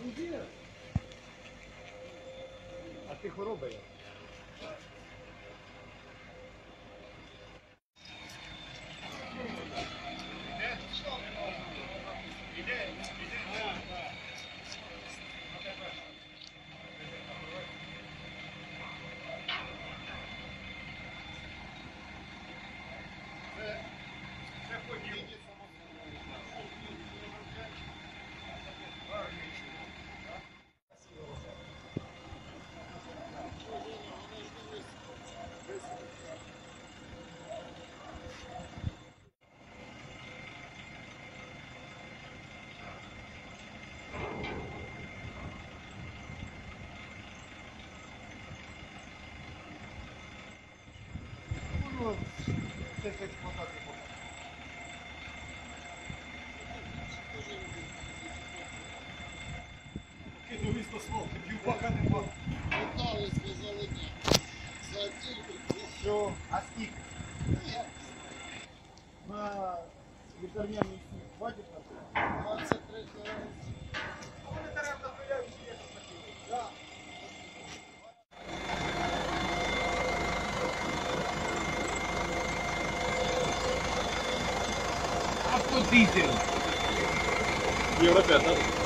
А ти хвороба є? Це експлуатація. Кину місто слов, півбака нема. Питали, сказали ні. За тільки. Що? А скільки? На лікарняний хватить на це? 23 хвилини. Вони даремно пиляють, що є що таке. Автодизель. Євро 5, так?